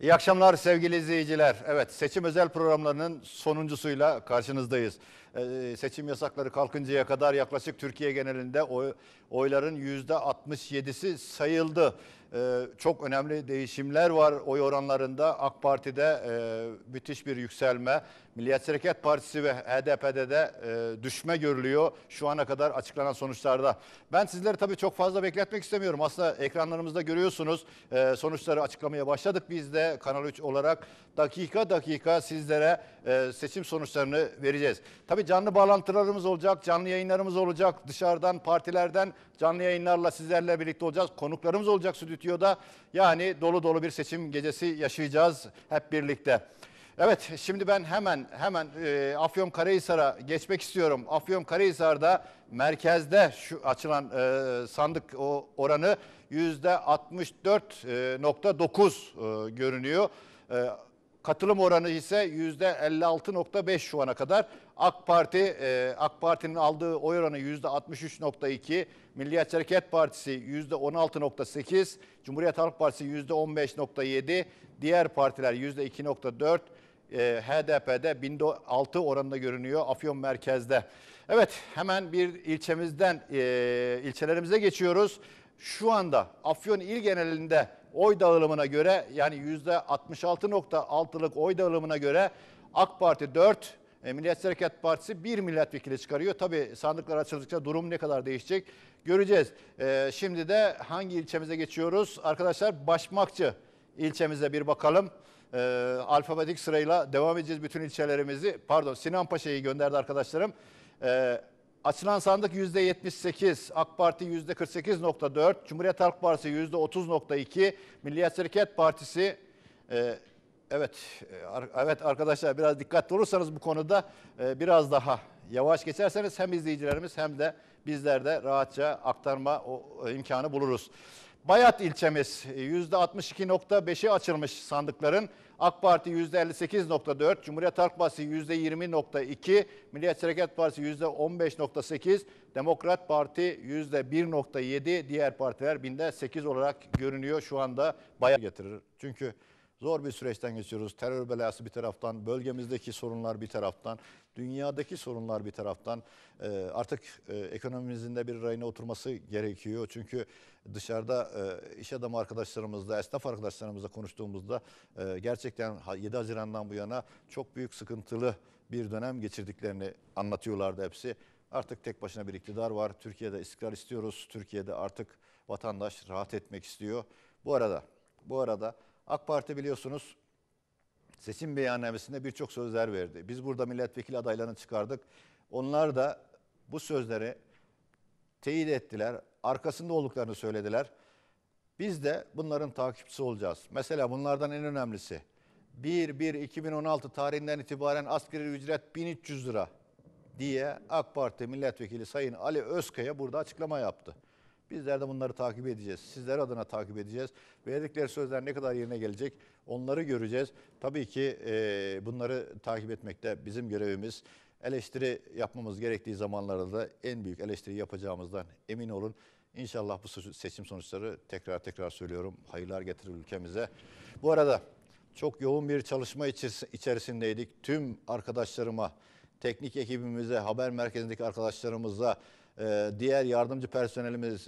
İyi akşamlar sevgili izleyiciler. Evet, seçim özel programlarının sonuncusuyla karşınızdayız. Seçim yasakları kalkıncaya kadar yaklaşık Türkiye genelinde oyların %67'si sayıldı. Çok önemli değişimler var oy oranlarında. AK Parti'de müthiş bir yükselme. Milliyetçi Hareket Partisi ve HDP'de de düşme görülüyor şu ana kadar açıklanan sonuçlarda. Ben sizleri tabii çok fazla bekletmek istemiyorum. Aslında ekranlarımızda görüyorsunuz, sonuçları açıklamaya başladık biz de Kanal 3 olarak. Dakika dakika sizlere seçim sonuçlarını vereceğiz. Tabii canlı bağlantılarımız olacak, canlı yayınlarımız olacak. Dışarıdan, partilerden canlı yayınlarla sizlerle birlikte olacağız. Konuklarımız olacak stüdyoda. Yani dolu dolu bir seçim gecesi yaşayacağız hep birlikte. Evet, şimdi ben hemen Afyonkarahisar'a geçmek istiyorum. Afyonkarahisar'da merkezde şu açılan sandık oranı %64,9 görünüyor. Katılım oranı ise %56,5 şu ana kadar. AK Parti'nin aldığı oy oranı %63,2, Milliyetçi Hareket Partisi %16,8, Cumhuriyet Halk Partisi %15,7, diğer partiler %2,4, HDP'de binde 6 oranında görünüyor Afyon merkezde. Evet, hemen bir ilçelerimize geçiyoruz. Şu anda Afyon il genelinde oy dağılımına göre, yani %66,6'lık oy dağılımına göre AK Parti 4, Milliyetçi Hareket Partisi 1 milletvekili çıkarıyor. Tabii sandıklar açıldıkça durum ne kadar değişecek göreceğiz. Şimdi de hangi ilçemize geçiyoruz? Arkadaşlar, Başmakçı ilçemize bir bakalım. Alfabetik sırayla devam edeceğiz bütün ilçelerimizi. Pardon, Sinanpaşa'yı gönderdi arkadaşlarım. Açılan sandık %78, AK Parti %48,4, Cumhuriyet Halk Partisi %30,2, Milliyetçi Hareket Partisi evet arkadaşlar, biraz dikkatli olursanız bu konuda biraz daha yavaş geçerseniz hem izleyicilerimiz hem de bizler de rahatça aktarma imkanı buluruz. Bayat ilçemiz %62,5'i açılmış sandıkların. AK Parti %58,4, Cumhuriyet Halk Partisi %20,2, Milliyetçi Hareket Partisi %15,8, Demokrat Parti %1,7, diğer partiler binde 8 olarak görünüyor şu anda. Bayat getirir. Çünkü zor bir süreçten geçiyoruz. Terör belası bir taraftan, bölgemizdeki sorunlar bir taraftan, dünyadaki sorunlar bir taraftan. Artık ekonomimizin de bir rayına oturması gerekiyor. Çünkü dışarıda iş adamı arkadaşlarımızla, esnaf arkadaşlarımızla konuştuğumuzda gerçekten 7 Haziran'dan bu yana çok büyük sıkıntılı bir dönem geçirdiklerini anlatıyorlardı hepsi. Artık tek başına bir iktidar var. Türkiye'de istikrar istiyoruz. Türkiye'de artık vatandaş rahat etmek istiyor. Bu arada AK Parti biliyorsunuz seçim beyannamesinde birçok sözler verdi. Biz burada milletvekili adaylarını çıkardık. Onlar da bu sözleri teyit ettiler. Arkasında olduklarını söylediler. Biz de bunların takipçisi olacağız. Mesela bunlardan en önemlisi 1/1/2016 tarihinden itibaren asgari ücret 1300 lira diye AK Parti milletvekili Sayın Ali Özkaya burada açıklama yaptı. Bizler de bunları takip edeceğiz. Sizler adına takip edeceğiz. Verdikleri sözler ne kadar yerine gelecek onları göreceğiz. Tabii ki bunları takip etmek de bizim görevimiz. Eleştiri yapmamız gerektiği zamanlarda da en büyük eleştiri yapacağımızdan emin olun. İnşallah bu seçim sonuçları tekrar söylüyorum hayırlar getirir ülkemize. Bu arada çok yoğun bir çalışma içerisindeydik. Tüm arkadaşlarıma, teknik ekibimize, haber merkezindeki arkadaşlarımıza, diğer yardımcı personelimiz,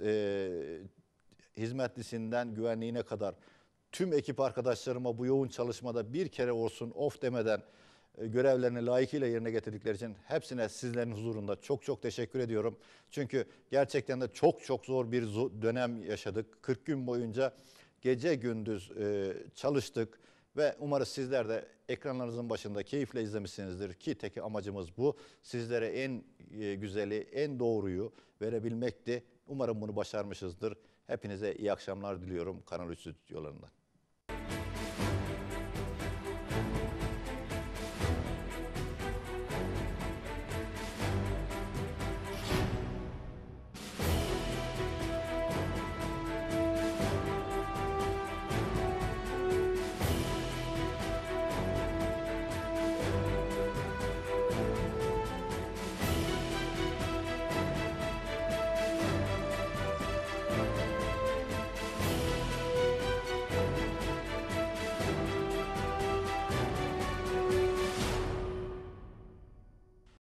hizmetlisinden güvenliğine kadar tüm ekip arkadaşlarıma bu yoğun çalışmada bir kere olsun of demeden görevlerini layıkıyla yerine getirdikleri için hepsine sizlerin huzurunda çok teşekkür ediyorum. Çünkü gerçekten de çok zor bir dönem yaşadık. 40 gün boyunca gece gündüz çalıştık ve umarız sizler de ekranlarınızın başında keyifle izlemişsinizdir ki tek amacımız bu. Sizlere en güzeli, en doğruyu verebilmekti. Umarım bunu başarmışızdır. Hepinize iyi akşamlar diliyorum Kanal 3 stüdyolarından.